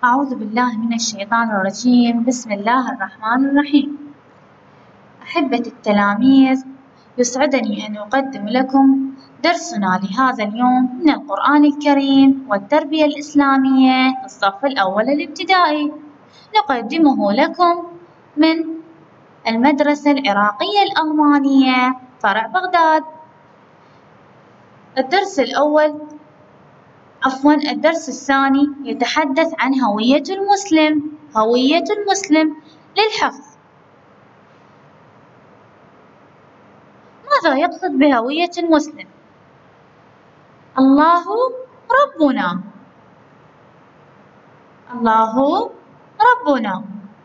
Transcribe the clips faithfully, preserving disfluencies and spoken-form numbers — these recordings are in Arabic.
أعوذ بالله من الشيطان الرجيم. بسم الله الرحمن الرحيم. أحبة التلاميذ، يسعدني أن أقدم لكم درسنا لهذا اليوم من القرآن الكريم والتربية الإسلامية الصف الأول الابتدائي، نقدمه لكم من المدرسة العراقية الألمانية فرع بغداد. الدرس الأول عفوا الدرس الثاني يتحدث عن هوية المسلم. هوية المسلم للحفظ. ماذا يقصد بهوية المسلم؟ الله ربنا. الله ربنا.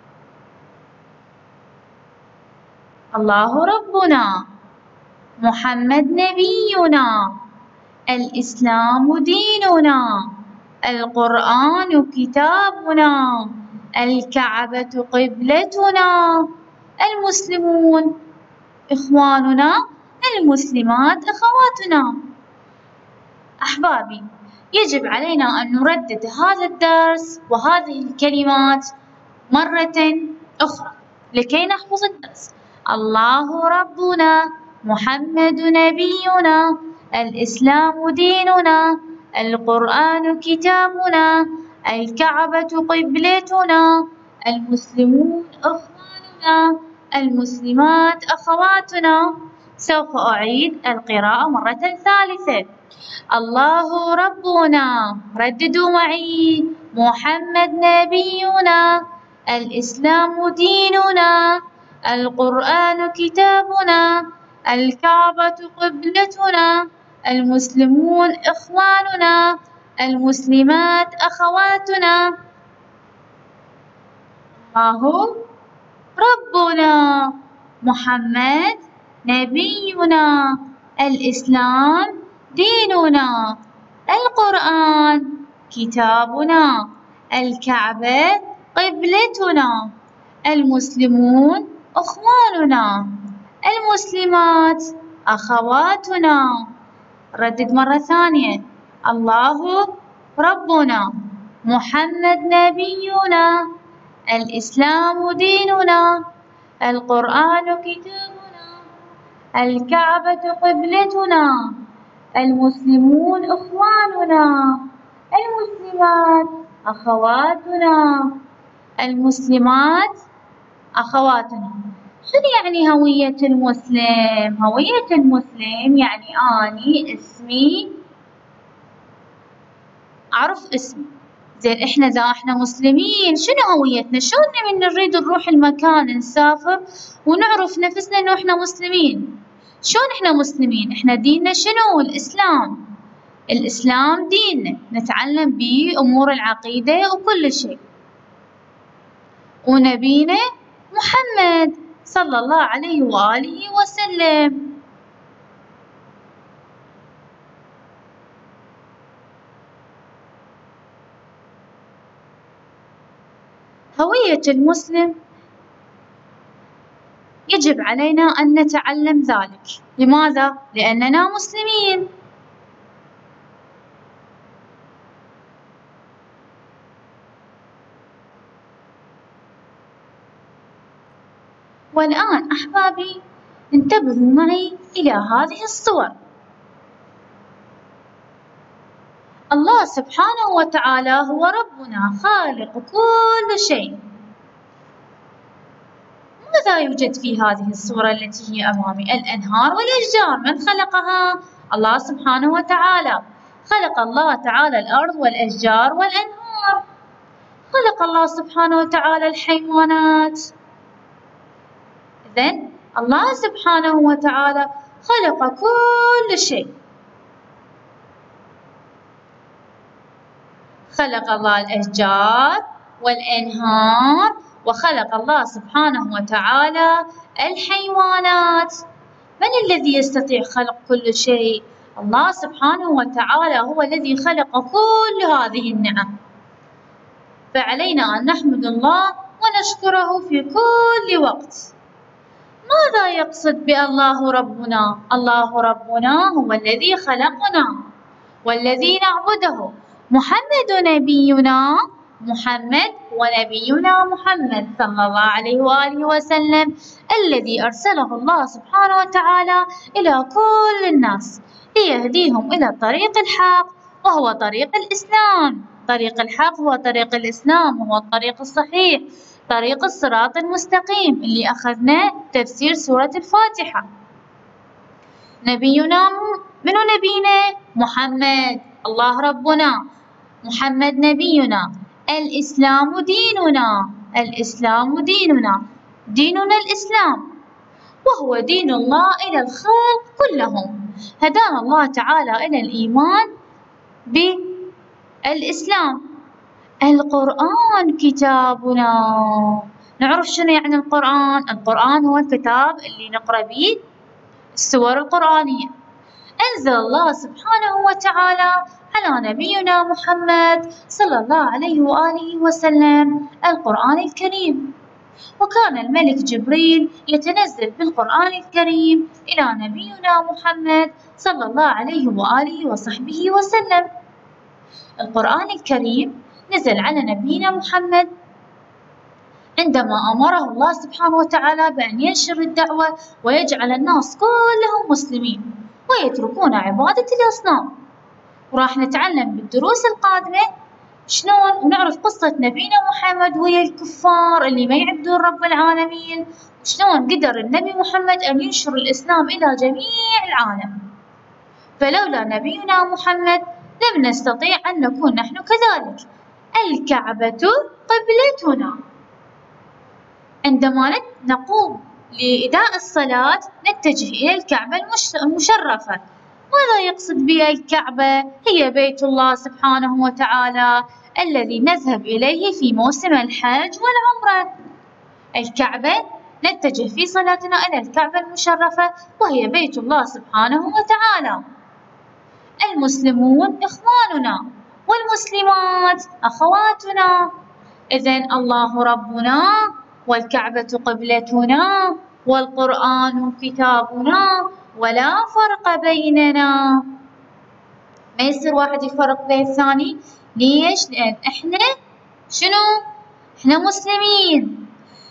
الله ربنا. محمد نبينا. الإسلام ديننا. القرآن كتابنا. الكعبة قبلتنا. المسلمون إخواننا. المسلمات أخواتنا. أحبابي، يجب علينا أن نردد هذا الدرس وهذه الكلمات مرة أخرى لكي نحفظ الدرس. الله ربنا. محمد نبينا. الإسلام ديننا. القرآن كتابنا. الكعبة قبلتنا. المسلمون أخواننا. المسلمات أخواتنا. سوف أعيد القراءة مرة ثالثة. الله ربنا. رددوا معي. محمد نبينا. الإسلام ديننا. القرآن كتابنا. الكعبة قبلتنا. المسلمون إخواننا. المسلمات أخواتنا. الله ربنا. محمد نبينا. الإسلام ديننا. القرآن كتابنا. الكعبة قبلتنا. المسلمون أخواننا. المسلمات أخواتنا. ردد مرة ثانية. الله ربنا. محمد نبينا. الإسلام ديننا. القرآن كتابنا. الكعبة قبلتنا. المسلمون إخواننا. المسلمات أخواتنا. المسلمات أخواتنا. شنو يعني هوية المسلم؟ هوية المسلم يعني أني اسمي أعرف اسمي. زين إحنا إذا إحنا مسلمين شنو هويتنا؟ شلون من نريد نروح المكان نسافر ونعرف نفسنا إنه إحنا مسلمين؟ شلون إحنا مسلمين؟ إحنا ديننا شنو؟ الإسلام. الإسلام ديننا نتعلم به أمور العقيدة وكل شيء. ونبينا محمد صلى الله عليه وآله وسلم. هوية المسلم يجب علينا أن نتعلم ذلك. لماذا؟ لأننا مسلمين. والآن أحبابي انتبهوا معي إلى هذه الصور. الله سبحانه وتعالى هو ربنا خالق كل شيء. ماذا يوجد في هذه الصورة التي هي أمامي؟ الأنهار والأشجار. من خلقها؟ الله سبحانه وتعالى. خلق الله تعالى الأرض والأشجار والأنهار. خلق الله سبحانه وتعالى الحيوانات. إذن الله سبحانه وتعالى خلق كل شيء. خلق الله الأشجار والأنهار، وخلق الله سبحانه وتعالى الحيوانات. من الذي يستطيع خلق كل شيء؟ الله سبحانه وتعالى هو الذي خلق كل هذه النعم. فعلينا أن نحمد الله ونشكره في كل وقت. ماذا يقصد بالله ربنا؟ الله ربنا هو الذي خلقنا والذي نعبده. محمد نبينا محمد ونبينا محمد صلى الله عليه وآله وسلم الذي أرسله الله سبحانه وتعالى إلى كل الناس ليهديهم إلى طريق الحق وهو طريق الإسلام. طريق الحق هو طريق الإسلام، وهو الطريق الصحيح، طريق الصراط المستقيم اللي أخذنا تفسير سورة الفاتحة. نبينا منو نبينا؟ محمد، الله ربنا، محمد نبينا. الإسلام ديننا، الإسلام ديننا، ديننا الإسلام، وهو دين الله إلى الخلق كلهم. هدانا الله تعالى إلى الإيمان بالإسلام. القرآن كتابنا. نعرف شنو يعني القرآن؟ القرآن هو الكتاب اللي نقرأ به السور القرآنية. أنزل الله سبحانه وتعالى على نبينا محمد صلى الله عليه وآله وسلم القرآن الكريم، وكان الملك جبريل يتنزل بالقرآن الكريم إلى نبينا محمد صلى الله عليه وآله وصحبه وسلم. القرآن الكريم نزل على نبينا محمد عندما أمره الله سبحانه وتعالى بأن ينشر الدعوة ويجعل الناس كلهم مسلمين ويتركون عبادة الأصنام. وراح نتعلم بالدروس القادمة شلون ونعرف قصة نبينا محمد ويا الكفار اللي ما يعبدون رب العالمين، وشلون قدر النبي محمد أن ينشر الإسلام إلى جميع العالم. فلولا نبينا محمد لم نستطيع أن نكون نحن كذلك. الكعبة قبلتنا. عندما نقوم لإداء الصلاة نتجه إلى الكعبة المشرفة. ماذا يقصد بها الكعبة؟ هي بيت الله سبحانه وتعالى الذي نذهب إليه في موسم الحج والعمرة. الكعبة نتجه في صلاتنا إلى الكعبة المشرفة وهي بيت الله سبحانه وتعالى. المسلمون إخواننا والمسلمات أخواتنا. إذن الله ربنا والكعبة قبلتنا والقرآن كتابنا ولا فرق بيننا. ما يصير واحد يفرق بين الثاني. ليش؟ لأن إحنا شنو؟ إحنا مسلمين.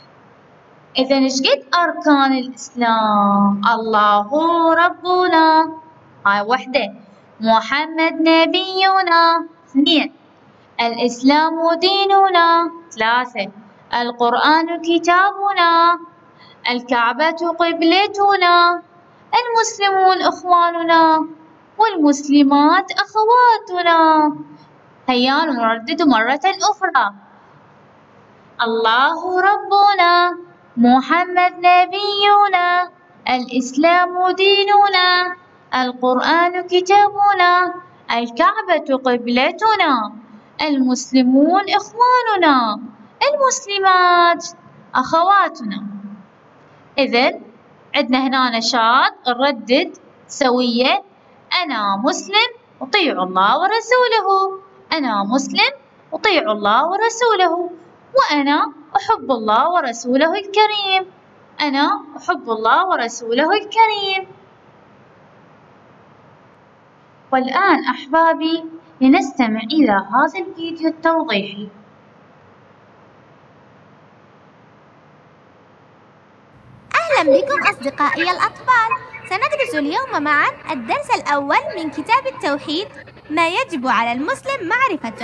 إذن إيش قد أركان الإسلام؟ الله ربنا، هاي وحدة. محمد نبينا، اثنين. الإسلام ديننا، ثلاثة. القرآن كتابنا، الكعبة قبلتنا، المسلمون إخواننا والمسلمات أخواتنا. هيا نردد مرة أخرى. الله ربنا، محمد نبينا، الإسلام ديننا، القرآن كتابنا، الكعبة قبلتنا، المسلمون إخواننا، المسلمات أخواتنا. إذن عندنا هنا نشاط نردد سوية. أنا مسلم أطيع الله ورسوله، أنا مسلم أطيع الله ورسوله، وأنا أحب الله ورسوله الكريم، أنا أحب الله ورسوله الكريم. والآن أحبابي لنستمع إلى هذا الفيديو التوضيحي. أهلا بكم أصدقائي الأطفال. سندرس اليوم معا الدرس الأول من كتاب التوحيد، ما يجب على المسلم معرفته.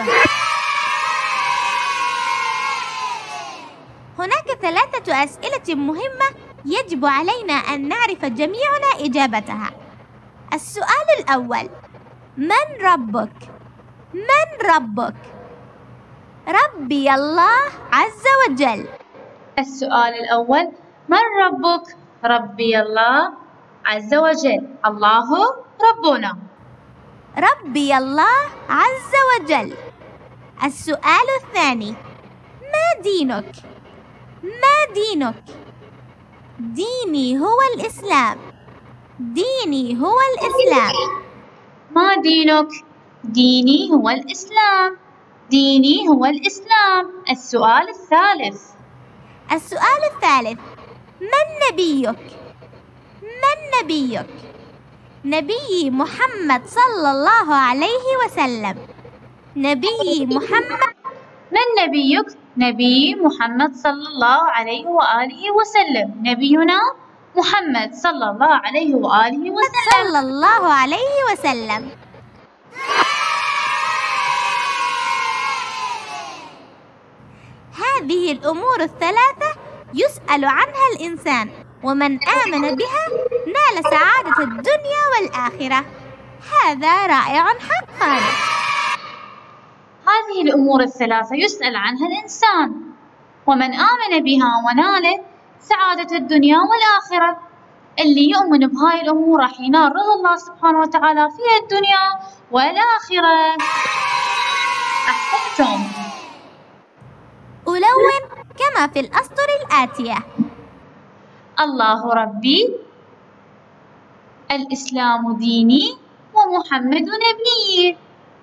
هناك ثلاثة أسئلة مهمة يجب علينا أن نعرف جميعنا إجابتها. السؤال الأول: من ربك؟ من ربك؟ ربي الله عز وجل. السؤال الأول: من ربك؟ ربي الله عز وجل، الله ربنا. ربي الله عز وجل. السؤال الثاني: ما دينك؟ ما دينك؟ ديني هو الإسلام. ديني هو الإسلام. ما دينك؟ ديني هو الإسلام. ديني هو الإسلام. السؤال الثالث. السؤال الثالث: من نبيك؟ من نبيك؟ نبي محمد صلى الله عليه وسلم. نبي محمد من نبيك؟ نبي محمد صلى الله عليه وآله وسلم. نبينا محمد صلى الله عليه وآله وسلم. صلى الله عليه وسلم. هذه الأمور الثلاثة يسأل عنها الإنسان، ومن آمن بها نال سعادة الدنيا والآخرة. هذا رائع حقا. هذه الأمور الثلاثة يسأل عنها الإنسان، ومن آمن بها ونال سعادة الدنيا والآخرة. اللي يؤمن بهاي الأمور راح ينال رضا الله سبحانه وتعالى في الدنيا والآخرة. أحسنتم. ألون كما في الأسطر الآتية: الله ربي، الإسلام ديني، ومحمد نبيي.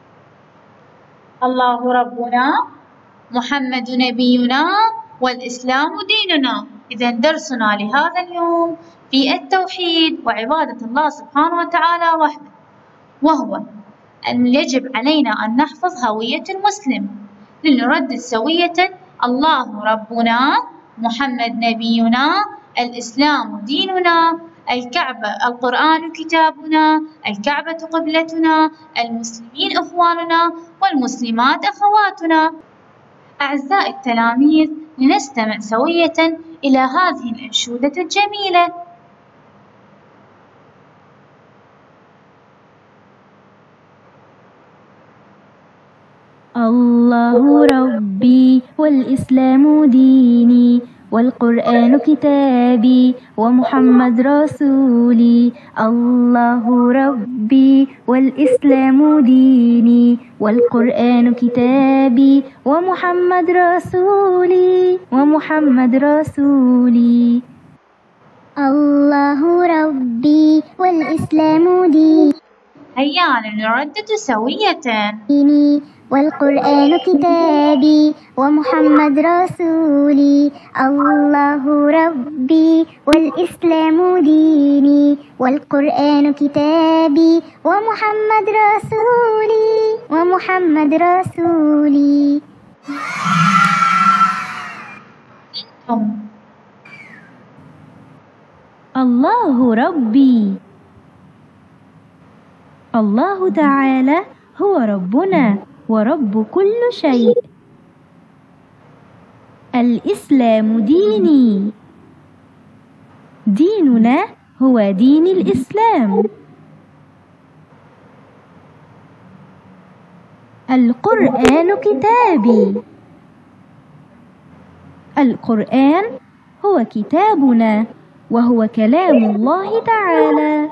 الله ربنا، محمد نبينا، والإسلام ديننا. إذا درسنا لهذا اليوم في التوحيد وعبادة الله سبحانه وتعالى وحده، وهو أن يجب علينا أن نحفظ هوية المسلم لنردد سوية: الله ربنا، محمد نبينا، الإسلام ديننا، الكعبة القرآن كتابنا، الكعبة قبلتنا، المسلمين إخواننا، والمسلمات أخواتنا. أعزائي التلاميذ، لنستمع سوية إلى هذه الأنشودة الجميلة. الله ربي والإسلام ديني والقرآن كتابي ومحمد رسولي. الله ربي والإسلام ديني والقرآن كتابي ومحمد رسولي ومحمد رسولي. الله ربي والإسلام ديني هيا لنردد سوية: والقرآن كتابي ومحمد رسولي. الله ربي والإسلام ديني والقرآن كتابي ومحمد رسولي ومحمد رسولي. الله ربي. الله تعالى هو ربنا ورب كل شيء. الإسلام ديني، ديننا هو دين الإسلام. القرآن كتابي، القرآن هو كتابنا وهو كلام الله تعالى.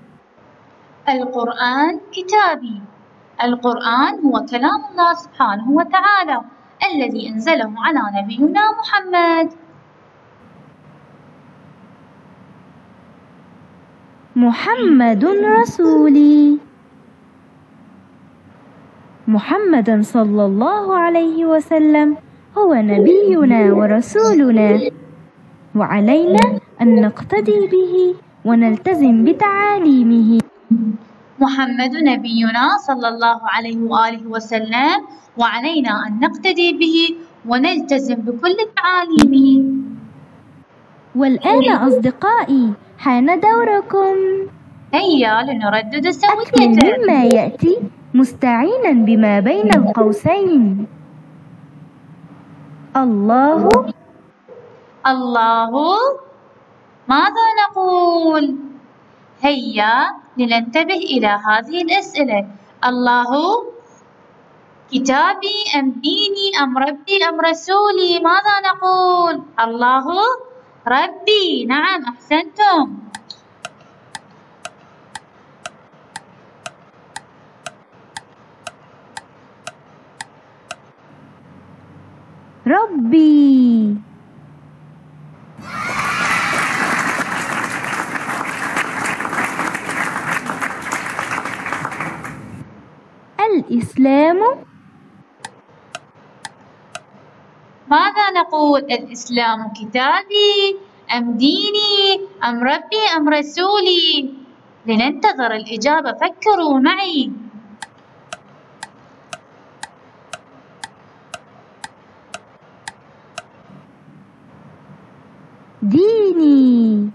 القرآن كتابي، القرآن هو كلام الله سبحانه وتعالى الذي أنزله على نبينا محمد. محمد رسولي، محمدا صلى الله عليه وسلم هو نبينا ورسولنا، وعلينا أن نقتدي به ونلتزم بتعاليمه. محمد نبينا صلى الله عليه وآله وسلم، وعلينا أن نقتدي به ونلتزم بكل تعاليمه. والآن أصدقائي حان دوركم. هيا لنردد سوية: أكمل مما يأتي مستعينا بما بين القوسين. الله الله. ماذا نقول؟ هيا لننتبه إلى هذه الأسئلة: الله كتابي أم ديني أم ربي أم رسولي؟ ماذا نقول؟ الله ربي. نعم، أحسنتم. ربي. الإسلام. ماذا نقول؟ الإسلام كتابي أم ديني أم ربي أم رسولي؟ لننتظر الإجابة، فكروا معي. ديني.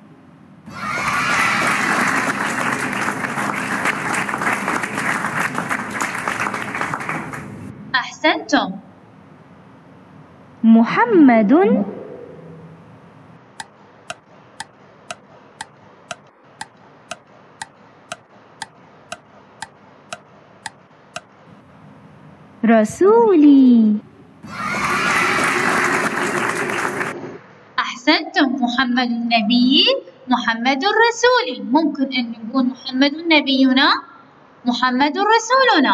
أحسنتم. محمد رسولي. أحسنتم. محمد النبي، محمد رسولي. ممكن أن نقول محمد نبينا، محمد رسولنا.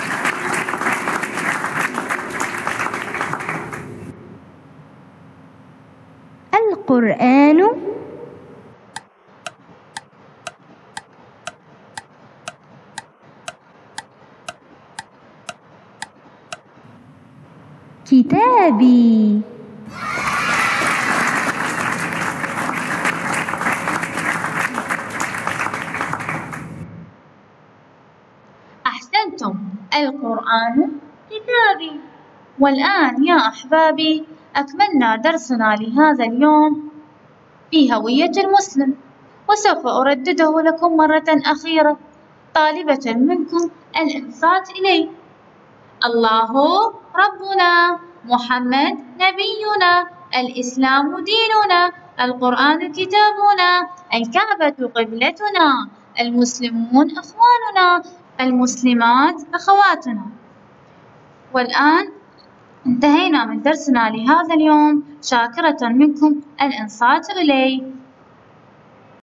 القرآن كتابي. أحسنتم. القرآن كتابي. والآن يا أحبابي أكملنا درسنا لهذا اليوم في هوية المسلم، وسوف أردده لكم مرة أخيرة طالبة منكم الإنصات إليه. الله ربنا، محمد نبينا، الإسلام ديننا، القرآن كتابنا، الكعبة قبلتنا، المسلمون إخواننا، المسلمات أخواتنا. والآن انتهينا من درسنا لهذا اليوم، شاكرة منكم الإنصات إليه.